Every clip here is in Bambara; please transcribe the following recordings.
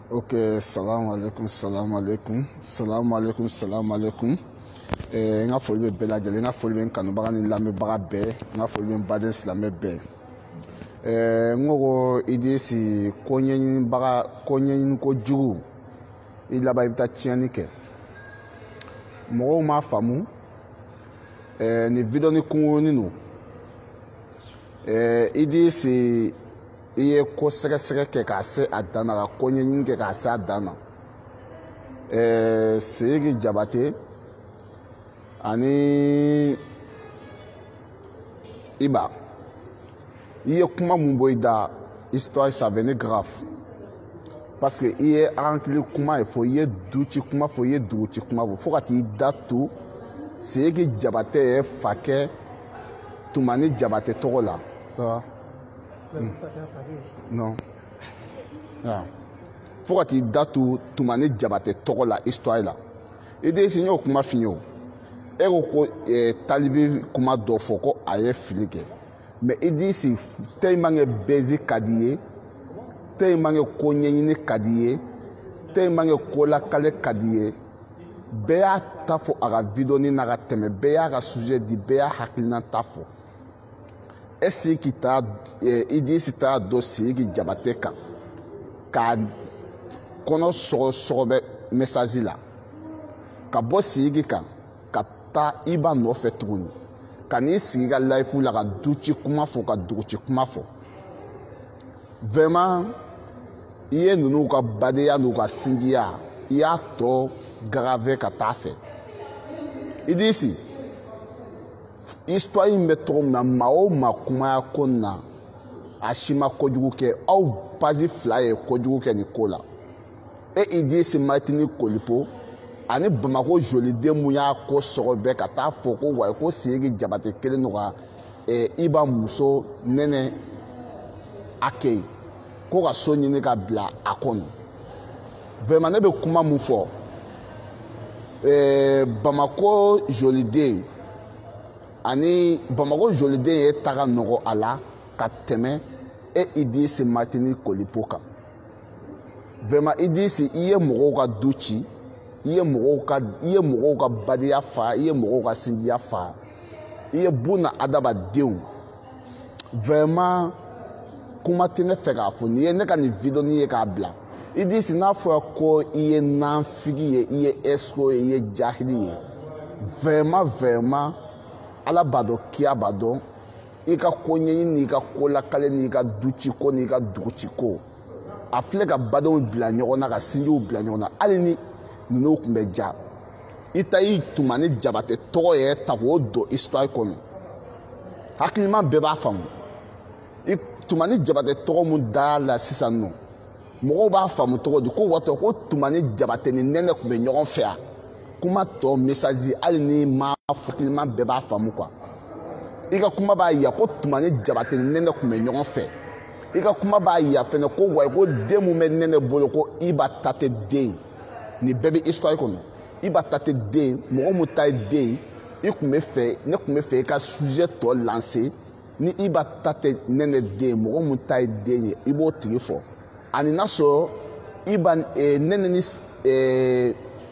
Ok, salam alaikum, salam alaikum, salam alaikum, salam alaikum. Nga foli be bɛɛ lajɛlen, nga foli be n kanubaga ni lamɛnbaga bɛɛ, nga foli be n baden silamɛ bɛɛ. N ko Idrisi ko ɲɛɲini ko jugu i laban I bɛ taa tiɲɛni kɛ. Mɔgɔw m'a faamu. Ni video ni kunkurunin don. Idrisi I ye ko sɛgɛsɛgɛ kɛ k'a se a dan na, ka ko ɲɛɲini kɛ k'a se a dan na. Sidiki Jabate ani Iba I ye kuma mun bɔ I da, histoire ça venait grave parce que I ye hakili kuma fɔ, I ye du ci kuma fɔ, I ye dugu ci kuma fɔ, fo ka t'i da to Sidiki Jabate ye fa kɛ Tumani Jabate tɔgɔ la. Ça va? Non. Fo ka t'i da to Tumani Jabate tɔgɔ la histoire la. Idrisi n y'o kuma f'i ye o. E ko ko talibi kuma dɔ fɔ ko a ye fili kɛ. Mais Idrisi tellement que baiser ka di ye, tellement que ko ɲɛɲini ka di ye, tellement que ko lakale ka di ye, bɛɛ y'a ta fɔ a ka video ni n'a ka tɛmɛ, bɛɛ y'a ka sujet di, bɛɛ y'a hakilina ta fɔ. Est-ce que Idrisi taara dɔ Sidiki Jabate kan k'a kɔnɔ sɔgɔ bɛ message la, ka bɔ Sidiki kan ka taa Iba nɔfɛ tuguni, ka n'i sigi ka live la ka du ci kuma fɔ, ka dugu ci kuma fɔ. Vraiment I ye ninnu ka badenya n'u ka sinjiya I y'a tɔ grave ka taa fɛ. Idrisi histoire in bɛ tɔgɔ min na, maa o maa kumaya ko nin na a si ma kojugu kɛ, aw page fila ye kojugu kɛ nin ko la. Idrisi Martini Kolipo ani Bamako joliden mun y'a ko sɔgɔ bɛɛ ka taa fɔ ko wa ko Sidiki Jabate kelen don ka Iba muso Nɛnɛ Akeyi ko ka so ɲini ka bila a kɔnɔ. Vraiment ne bɛ kuma mun fɔ, Bamako joliden ani Bamako joliden ye taga nɔgɔ a la ka tɛmɛ Idrisi Martini Kolipo kan. Vraiment Idrisi I ye mɔgɔw ka du ci, I ye mɔgɔw ka badenya fa, I ye mɔgɔw ka sinjiya fa, I ye buna adamadenw. Vraiment kuma tɛ ne fɛ k'a fɔ, n'i ye ne ka nin video ni ye k'a bila. Idrisi n'a fɔra ko I ye nanfigi ye, I ye escroc ye, I ye jahili ye, vraiment Ala b'a dɔn, Kiya b'a dɔn, I ka ko ɲɛɲini n'i ka ko lakale n'i ka du ci ko n'i ka dugu ci ko, a filɛ ka badenw bila ɲɔgɔn na, ka sinjiw bila ɲɔgɔn na, hali ni ninnu tun bɛ ja. I ta I Tumani Jabate tɔgɔ yɛrɛ ta k'o don histoire kɔnɔ, hakilima bɛɛ b'a faamu. I Tumani Jabate tɔgɔ mun da la sisan nɔ, mɔgɔw b'a faamu tɔgɔ di, ko watɔ ko Tumani Jabate ni Nɛnɛ tun bɛ ɲɔgɔn fɛ yan. Kuma tɔ message hali ni ma fɔ, hakilima bɛɛ b'a faamu quoi. I ka kuma b'a yira ko Tumani Jabate ni Nɛnɛ tun bɛ ɲɔgɔn fɛ. I ka kuma b'a yira fɛnɛ ko wa ko den mun bɛ Nɛnɛ bolo ko Iba ta tɛ den ye. Nin bɛɛ bɛ histoire kɔnɔ. Iba ta tɛ den, mɔgɔ mun ta ye den ye, ne tun bɛ fɛ I ka sujet tɔ lancer. Ni Iba ta tɛ Nɛnɛ den ye, mɔgɔ mun ta ye den ye, I b'o tigi fɔ. Ani n'a sɔrɔ Iba Nɛnɛ ni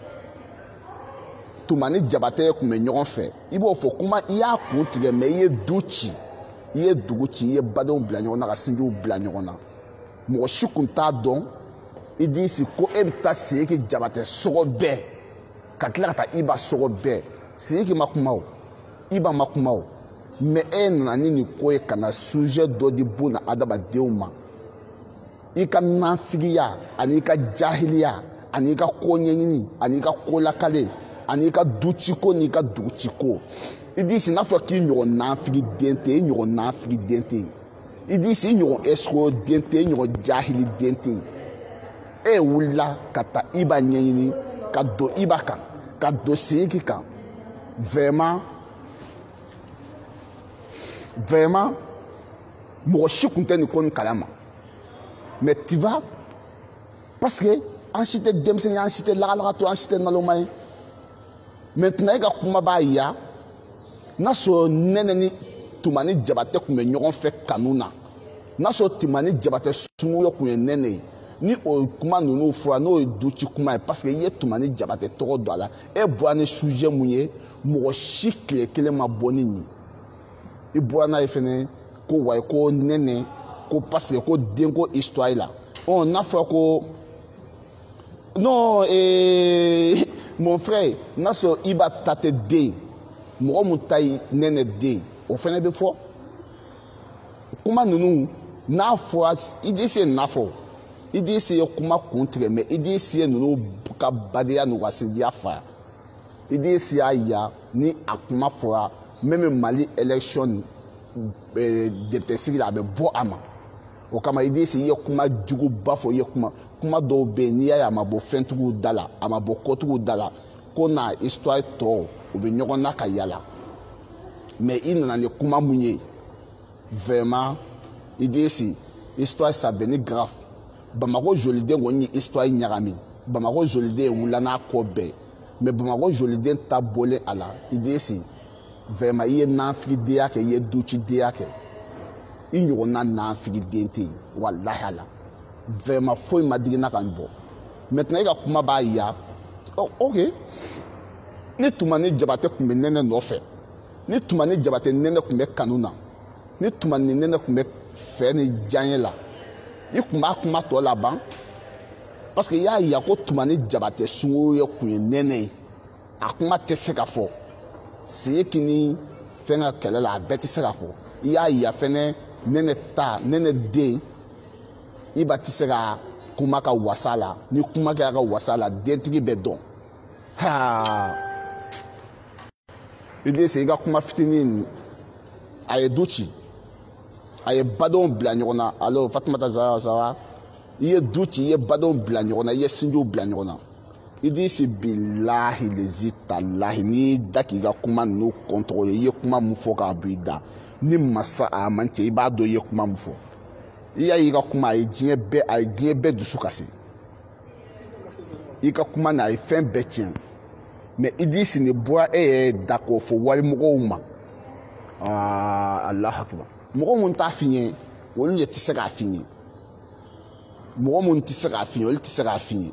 Tumani Jabate tun bɛ ɲɔgɔn fɛ, I b'o fɔ. Kuma I y'a kun tigɛ, mais I ye du ci, I ye dugu ci, I ye badenw bila ɲɔgɔn na, ka sinjiw bila ɲɔgɔn na. Mɔgɔ si kun t'a dɔn Idrisi ko e bɛ taa Sidiki Jabate sɔgɔ bɛɛ ka tila ka taa Iba sɔgɔ bɛɛ. Sidiki ma kuma o, Iba ma kuma o, mais e nana ni nin ko ye ka na sujet dɔ di buna adamadenw ma. I ka nanfigiya ani I ka jahiliya ani I ka ko ɲɛɲini ani I ka ko lakale ani I ka du ciko n'i ka dugu ciko. Idrisi n'a fɔ k'i ɲɔgɔn nanfigi den tɛ, I ɲɔgɔn nanfigi den tɛ. Idrisi I ɲɔgɔn escroc den tɛ, I ɲɔgɔn jahili den tɛ. E wulila ka taa Iba ɲɛɲini, ka don Iba kan, ka don Sidiki kan. Vraiment mɔgɔ si kun tɛ nin ko nin kalama. Mais tu vas parce que an si tɛ denmisɛnnin ye, an si tɛ lagalagatɔ, an si tɛ naloma ye. Maintenant I ka kuma b'a yira n'a sɔrɔ Nɛnɛ ni Tumani Jabate tun bɛ ɲɔgɔn fɛ kanu na, n'a sɔrɔ Tumani Jabate somɔgɔw tun ye Nɛnɛ ye, ni o kuma ninnu fɔra n'o ye duci kuma ye parce que i ye Tumani Jabate tɔgɔ don a la e bɔra ni sujet mun ye mɔgɔ si tile kelen ma bɔ ni nin i bɔra n'a ye fɛnɛ ko wayi ko nɛnɛ ko parce que ko denko histoire la n'a fɔra ko non mon frère n'a sɔrɔ i b'a ta tɛ den mɔgɔ mun ta ye nɛnɛ den o fɛnɛ bɛ fɔ kuma ninnu n'a fɔra Idrissa ye n'a fɔ Idrissa ye kuma kun tigɛ mais Idrissa ye ninnu ka badenya n'u ka sinjiya fa Idrissa y'a ya ni a kuma fɔra même Mali élection député sigi la a bɛ bɔ a ma o kama Idrissa i ye kuma juguba fɔ i ye kuma dɔw bɛ yen n'i y'a ye a ma bɔ fɛntigiw da la a ma bɔ kɔtigiw da la ko na histoire tɔw u bɛ ɲɔgɔn na ka yala mais i nana ni kuma mun ye vraiment Idrissa histoire ça devenu grave Bamako joliden kɔni ye histoire ɲagami Bamako joliden wula n'a kɔ bɛɛ mais Bamako joliden ta bɔlen a la Idrissa vraiment i ye nanfigidenya kɛ i ye ducidenya kɛ i ɲɔgɔnna nanfigiden tɛ yen walahi ala vraiment foyi ma digina ka n bɔ maintenant i ka kuma b'a ya ok ni Tumani Jabate tun bɛ nɛnɛ nɔfɛ ni Tumani Jabate nɛnɛ tun bɛ kanu na ni Tumani nɛnɛ tun bɛ fɛ ni diyaɲɛ la i tun b'a kuma tɔ laban parce que i y'a ya ko Tumani Jabate sungo ye kun ye nɛnɛ ye a kuma tɛ se ka fɔ Seyeki ni fɛn ka kɛlɛ la a bɛɛ tɛ se ka fɔ i y'a ya fɛnɛ nɛnɛ den i ba tɛ se ka kuma ka wasa la ni kuma kɛra ka wasa la dentigi bɛ dɔn Idrissa i ka kuma fitinin a ye du ci a ye badenw bila ɲɔgɔn na allo Fatumata Zara i ye du ci i ye badenw bila ɲɔgɔn na i ye sinjiw bila ɲɔgɔn na Idrissa bilahi talahi n'i da k'i ka kuma ninnu kɔntɔgɔ ye i ye kuma mun fɔ k'a bɔ i da ni masa a man cɛ i b'a dɔn i ye kuma mun fɔ i y'a ye i ka kuma a ye diɲɛ bɛɛ dusu kasi i ka kuma na a ye fɛn bɛɛ tiɲɛ mais Idrissa ni bɔra e yɛrɛ da k'o fɔ walimɔgɔw ma Allahu Akbar mɔgɔ mun t'a f'i ɲɛ olu de tɛ se k'a f'i ɲɛ mɔgɔ mun tɛ se k'a f'i ɲɛ olu tɛ se k'a f'i ɲɛ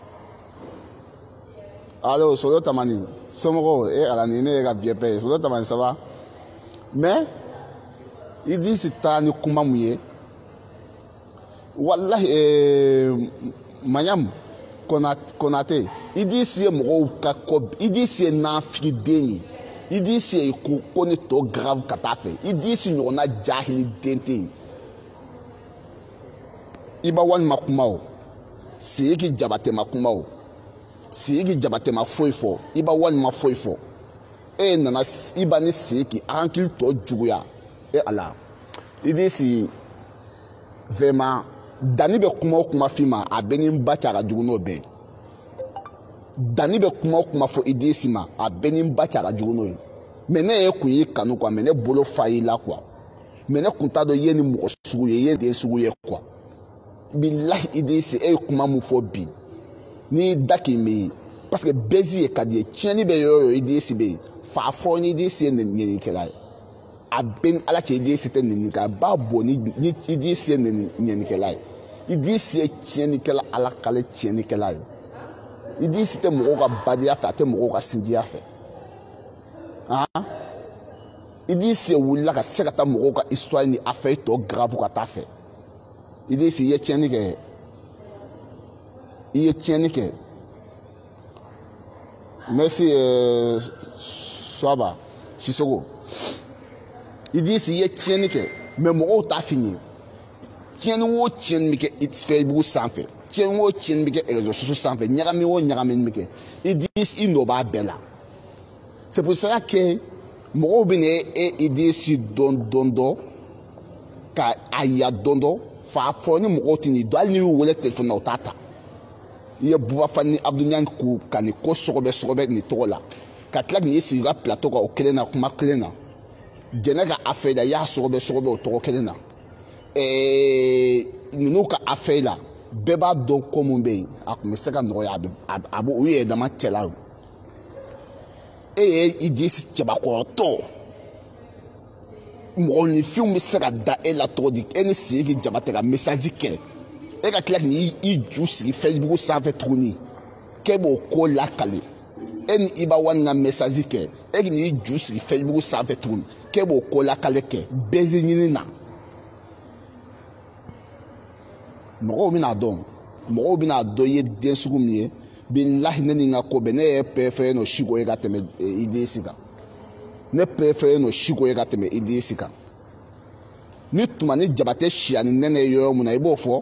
allo Solo Tamani somɔgɔw ala ni ne yɛrɛ ka vieux père ye Solo Tamani ça va mais Idrissa taara ni kuma mun ye wallahi Maɲam Konate Idrissa ye mɔgɔw ka kɔ Idrissa ye nanfigiden ye Idrissa ye ko ni tɔ grave ka taa fɛ Idrissa ɲɔgɔnna jahiliden tɛ yen i ba wali ma kuma o Seyeki Jabate ma kuma o Seyeki Jabate ma foyi fɔ i ba wali ma foyi fɔ e nana i ba ni Seyeki a hakili tɔ juguya ala Idrissa vraiment Dani bɛ kuma o kuma f'i ma a bɛ ni n ba cɛ a ka jugu n'o bɛɛ Dani bɛ kuma o kuma fɔ Idrissa ma a bɛ ni n ba cɛ a ka jugu n'o ye mais ne ye kun y'i kanu quoi mais ne bolo fa y'i la quoi mais ne kun t'a dɔn i ye ni mɔgɔ sugu ye i ye den sugu ye quoi bilahi Idrissa e ye kuma mun fɔ bi n'i da k'i mi parce que bɛzi ye ka di ye tiɲɛni bɛ yɔrɔ o yɔrɔ Idrissa bɛ yen fa fɔ ni Idrissa ye ɲɛnikɛla ye a bɛ ala cɛ Idrissa tɛ ɲɛnikɛla a b'a bɔ ni Idrissa ye ɲɛnikɛla ye Idrissa ye tiɲɛnikɛla ala k'ale tiɲɛnikɛla ye Idrissa tɛ mɔgɔw ka badenya fɛ a tɛ mɔgɔw ka sinjiya fɛ Idrissa wulila ka se ka taa mɔgɔw ka histoire ni affaire tɔ grave ka taa fɛ Idrissa i ye tiɲɛni kɛ i ye tiɲɛni kɛ merci Swaba Sisoko Idrissa i ye tiɲɛni kɛ mais mɔgɔw t'a f'i ye tiɲɛni o tiɲɛni bɛ kɛ Facebook sanfɛ tiɲɛni o tiɲɛni bɛ kɛ réseaux sociaux sanfɛ ɲagami o ɲagami bɛ kɛ Idrissa i nɔ b'a bɛɛ la c'est pour ça que mɔgɔw bɛ na Idrissa dɔn ka a ya dɔn fa fɔ ni mɔgɔw tɛ nin dɔn hali n'i y'u wele téléphone na u t'a ta i ye Bubafa ni Abdouɲan ko ka nin ko sɔgɔbɛ nin tɔgɔ la ka tila k'i sigi ka plateau kan o kelen na kuma kelen na jɛnɛ ka affaire la i y'a sɔgɔbɛ o tɔgɔ kelen na ninnu ka affaire la bɛɛ b'a dɔn ko mun bɛ yen a tun bɛ se ka nɔgɔya a b'o u yɛrɛ dama cɛla e ye Idrissa cɛbakɔrɔtɔ mɔgɔninfinw bɛ se ka da e la cogo di e ni Seyeki Jabate ka message kɛ e ka tila k'i ju sigi Facebook sanfɛ tuguni k'e b'o ko lakale e ni i b'a wani ka message kɛ e k'i ju sigi Facebook sanfɛ tuguni k'e b'o ko lakale kɛ baiser ɲini na mɔgɔw bɛna dɔn i ye den sugu min ye bilahi ne ni n ka ko bɛɛ ne ye préféré no siko ye ka tɛmɛ IDS kan ne préféré no siko ye ka tɛmɛ IDS kan ni tuma ni Jabate siya ni Nɛnɛ ye yɔrɔ mun na i b'o fɔ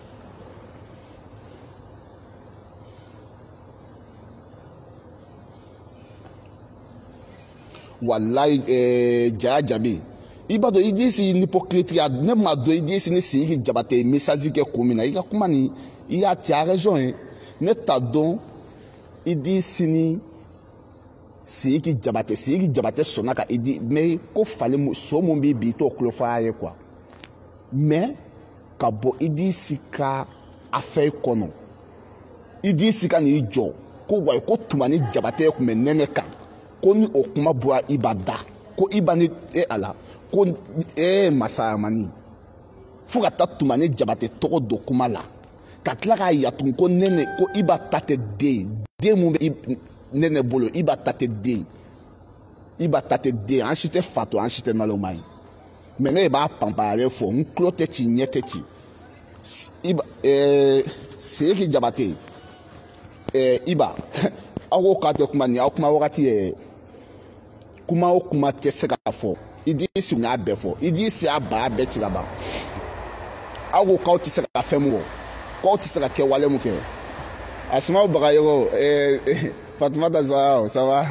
wallahi Jaya Jabe i b'a dɔn IDS ni hypocrite ne ma dɔn IDS ni Sidiki Jabate ye message kɛ ko min na i ka kuma ni i y'a ti a raison ye ne t'a dɔn IDS ni Sidiki Jabate sɔnna ka IDS mais ko falen so mun b'i bi i t'o tulo fɔ a ye quoi mais ka bɔ IDS ka affaire kɔnɔ IDS ka n'i jɔ ko wa ko tuma ni Jabate kun bɛ Nɛnɛ kan ko ni o kuma bɔra i b'a da ko i b'a ni ala ko masayamani fo ka taa tuma ni Jabate tɔgɔ don kuma la ka tila k'a yatun ko Nɛnɛ ko i b'a ta tɛ den mun bɛ Nɛnɛ bolo i b'a ta tɛ den an si tɛ fato an si tɛ naloma ye mais ne b'a panpa yɛrɛ fɔ n tulo tɛ ci ɲɛ tɛ ci Sidiki Jabate Iba aw ko k'a tɛ kuma nin aw kuma wagati yɛ kuma o kuma tɛ se ka fɔ IDS y'a bɛɛ fɔ IDS y'a ba bɛɛ ci ka ban aw ko k'aw tɛ se ka fɛn mun kɔ k'aw tɛ se ka kɛ wale mun kɛ Asmau Bagayogo Fatoumata Zahra ça va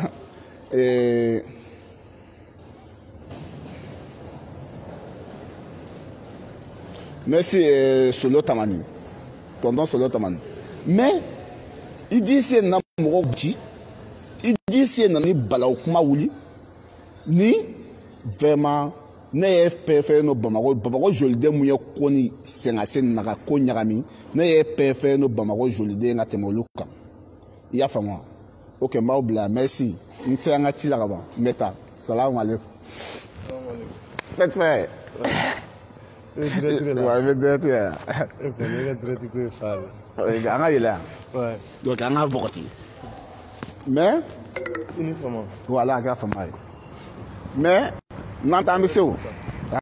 merci Solo Tamani tonton Solo Tamani mais IDS na mɔgɔw ci IDS na ni balawu kuma wuli ni vraiment ne ye préféré no Bamako joliden mun ye ko ni sɛngase na ka ko ɲagami ne ye préféré no Bamako joliden ka tɛmɛ olu kan i y'a faamu wa ok n b'aw bila merci n tɛ an ka ci la ka ban n bɛ taa salamu aleykum faites frère Ouais, je vais dire an ka yɛlɛ yan donc an ka bɔgɔti mais uniforme voilà a kɛra fama ye mais n'an t'an bɛ se o